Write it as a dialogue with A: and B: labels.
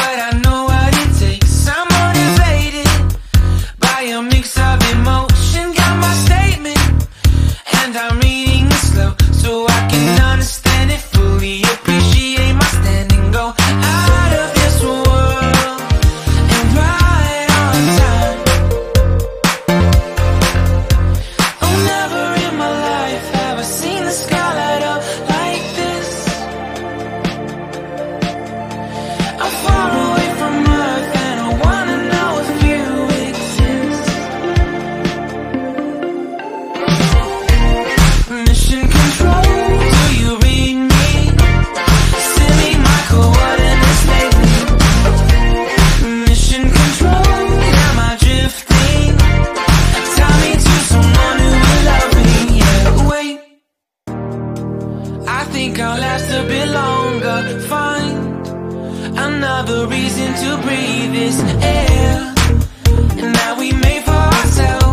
A: but I know what it takes. I'm motivated by a mix of emotion. Got my statement, and I'm reading it slow so I can understand it fully. Appreciate my stand and go out of this world and right on time. Oh, never in my life have I seen the sky light up like this. I'm far away from Earth and I wanna know if you exist. Mission control, do you read me? Send me my coordinates lately. Mission control, am I drifting? Tie me to someone who will love me. Yeah, wait, I think I'll last a bit longer. Find another reason to breathe this air, and that we made for ourselves.